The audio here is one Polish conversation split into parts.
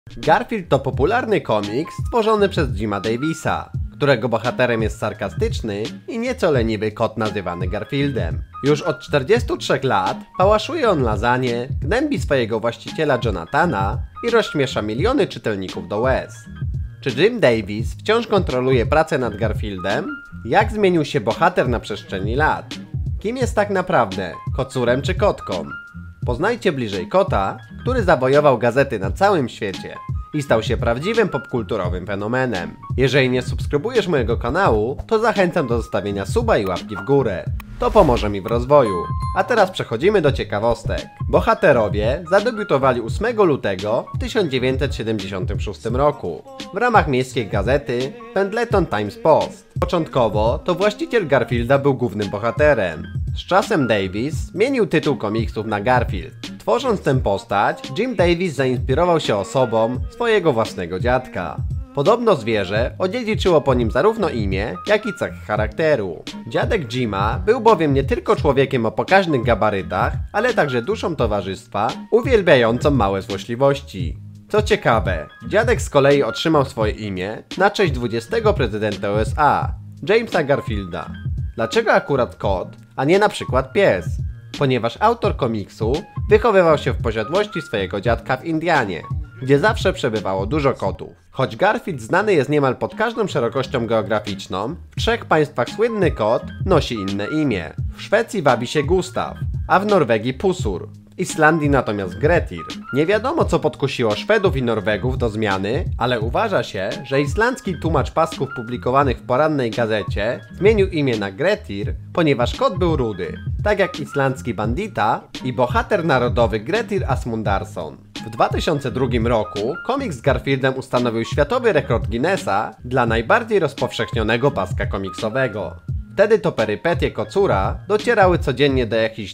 Garfield to popularny komiks stworzony przez Jima Davisa, którego bohaterem jest sarkastyczny i nieco leniwy kot nazywany Garfieldem. Już od 43 lat pałaszuje on lasagne, gnębi swojego właściciela Jonathana i rozśmiesza miliony czytelników do łez. Czy Jim Davis wciąż kontroluje pracę nad Garfieldem? Jak zmienił się bohater na przestrzeni lat? Kim jest tak naprawdę? Kocurem czy kotką? Poznajcie bliżej kota, który zawojował gazety na całym świecie i stał się prawdziwym popkulturowym fenomenem. Jeżeli nie subskrybujesz mojego kanału, to zachęcam do zostawienia suba i łapki w górę. To pomoże mi w rozwoju. A teraz przechodzimy do ciekawostek. Bohaterowie zadebiutowali 8 lutego 1976 roku w ramach miejskiej gazety Pendleton Times Post. Początkowo to właściciel Garfielda był głównym bohaterem. Z czasem Davis zmienił tytuł komiksów na Garfield. Tworząc tę postać, Jim Davis zainspirował się osobą swojego własnego dziadka. Podobno zwierzę odziedziczyło po nim zarówno imię, jak i cechy charakteru. Dziadek Jima był bowiem nie tylko człowiekiem o pokaźnych gabarytach, ale także duszą towarzystwa, uwielbiającą małe złośliwości. Co ciekawe, dziadek z kolei otrzymał swoje imię na cześć 20. prezydenta USA, Jamesa Garfielda. Dlaczego akurat kot, a nie na przykład pies? Ponieważ autor komiksu wychowywał się w posiadłości swojego dziadka w Indianie, gdzie zawsze przebywało dużo kotów. Choć Garfield znany jest niemal pod każdą szerokością geograficzną, w 3 państwach słynny kot nosi inne imię. W Szwecji wabi się Gustav, a w Norwegii Pusur. W Islandii natomiast Grettir. Nie wiadomo, co podkusiło Szwedów i Norwegów do zmiany, ale uważa się, że islandzki tłumacz pasków publikowanych w porannej gazecie zmienił imię na Grettir, ponieważ kot był rudy, tak jak islandzki bandita i bohater narodowy Grettir Asmundarsson. W 2002 roku komiks z Garfieldem ustanowił światowy rekord Guinnessa dla najbardziej rozpowszechnionego paska komiksowego. Wtedy to perypetie kocura docierały codziennie do jakichś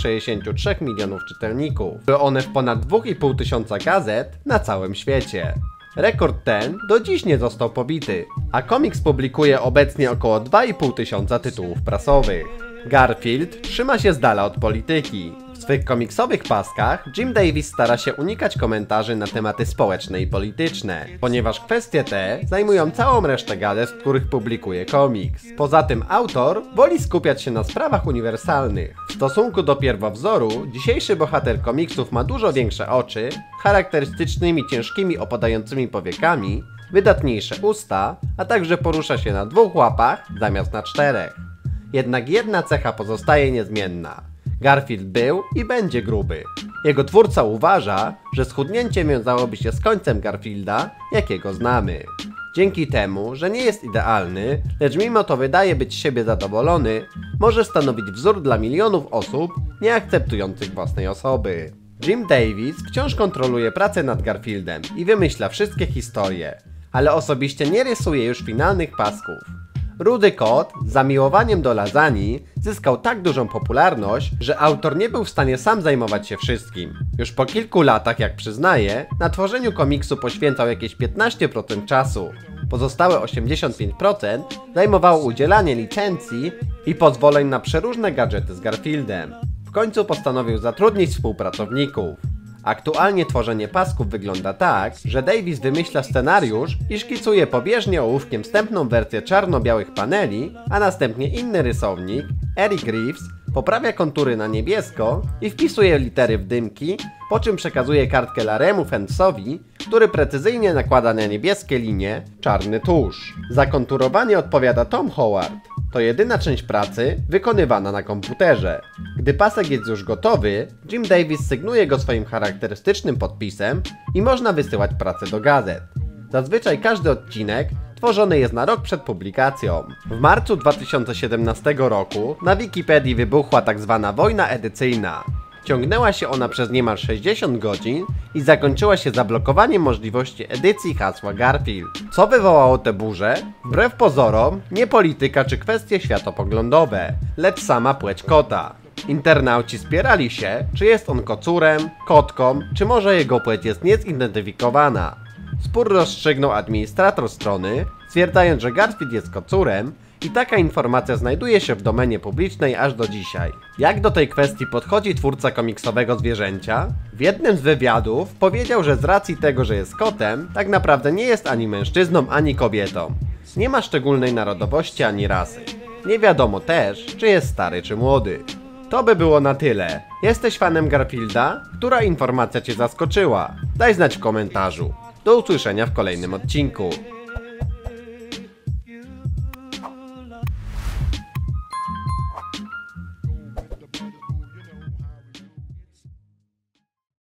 263 milionów czytelników. Były one w ponad 2,5 tysiąca gazet na całym świecie. Rekord ten do dziś nie został pobity, a komiks publikuje obecnie około 2,5 tysiąca tytułów prasowych. Garfield trzyma się z dala od polityki. W swych komiksowych paskach Jim Davis stara się unikać komentarzy na tematy społeczne i polityczne, ponieważ kwestie te zajmują całą resztę gazet, w których publikuje komiks. Poza tym autor woli skupiać się na sprawach uniwersalnych. W stosunku do pierwowzoru, dzisiejszy bohater komiksów ma dużo większe oczy, charakterystycznymi ciężkimi opadającymi powiekami, wydatniejsze usta, a także porusza się na 2 łapach zamiast na 4. Jednak jedna cecha pozostaje niezmienna. Garfield był i będzie gruby. Jego twórca uważa, że schudnięcie wiązałoby się z końcem Garfielda, jakiego znamy. Dzięki temu, że nie jest idealny, lecz mimo to wydaje być z siebie zadowolony, może stanowić wzór dla milionów osób nie akceptujących własnej osoby. Jim Davis wciąż kontroluje pracę nad Garfieldem i wymyśla wszystkie historie, ale osobiście nie rysuje już finalnych pasków. Rudy kot z zamiłowaniem do lasagne zyskał tak dużą popularność, że autor nie był w stanie sam zajmować się wszystkim. Już po kilku latach, jak przyznaje, na tworzeniu komiksu poświęcał jakieś 15% czasu. Pozostałe 85% zajmowało udzielanie licencji i pozwoleń na przeróżne gadżety z Garfieldem. W końcu postanowił zatrudnić współpracowników. Aktualnie tworzenie pasków wygląda tak, że Davis wymyśla scenariusz i szkicuje pobieżnie ołówkiem wstępną wersję czarno-białych paneli, a następnie inny rysownik, Eric Reeves, poprawia kontury na niebiesko i wpisuje litery w dymki, po czym przekazuje kartkę Laremu Fentzowi, który precyzyjnie nakłada na niebieskie linie czarny tusz. Za konturowanie odpowiada Tom Howard. To jedyna część pracy wykonywana na komputerze. Gdy pasek jest już gotowy, Jim Davis sygnuje go swoim charakterystycznym podpisem i można wysyłać pracę do gazet. Zazwyczaj każdy odcinek tworzony jest na rok przed publikacją. W marcu 2017 roku na Wikipedii wybuchła tzw. wojna edycyjna. Ciągnęła się ona przez niemal 60 godzin i zakończyła się zablokowaniem możliwości edycji hasła Garfield. Co wywołało tę burzę? Wbrew pozorom, nie polityka czy kwestie światopoglądowe, lecz sama płeć kota. Internauci spierali się, czy jest on kocurem, kotką, czy może jego płeć jest niezidentyfikowana. Spór rozstrzygnął administrator strony, stwierdzając, że Garfield jest kocurem I taka informacja znajduje się w domenie publicznej aż do dzisiaj. Jak do tej kwestii podchodzi twórca komiksowego zwierzęcia? W jednym z wywiadów powiedział, że z racji tego, że jest kotem, tak naprawdę nie jest ani mężczyzną, ani kobietą. Nie ma szczególnej narodowości ani rasy. Nie wiadomo też, czy jest stary, czy młody. To by było na tyle. Jesteś fanem Garfielda? Która informacja Cię zaskoczyła? Daj znać w komentarzu. Do usłyszenia w kolejnym odcinku.